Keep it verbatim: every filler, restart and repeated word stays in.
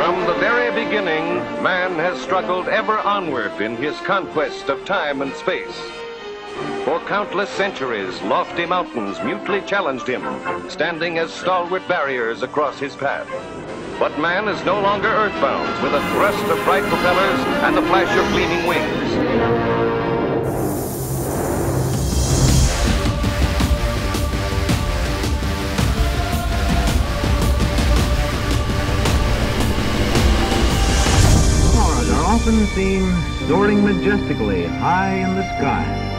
From the very beginning, man has struggled ever onward in his conquest of time and space. For countless centuries, lofty mountains mutely challenged him, standing as stalwart barriers across his path. But man is no longer earthbound, with a thrust of bright propellers and the flash of gleaming wings. Often seen soaring majestically high in the sky.